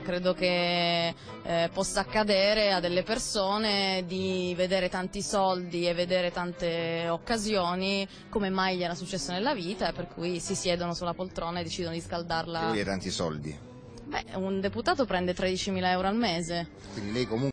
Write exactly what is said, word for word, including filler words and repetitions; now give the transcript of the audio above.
credo che eh, possa accadere a delle persone di vedere tanti soldi e vedere tante occasioni, come mai gli era successo nella vita, e per cui si siedono sulla poltrona e decidono di scaldarla. E lui ha tanti soldi. Beh, un deputato prende tredicimila euro al mese. Quindi lei comunque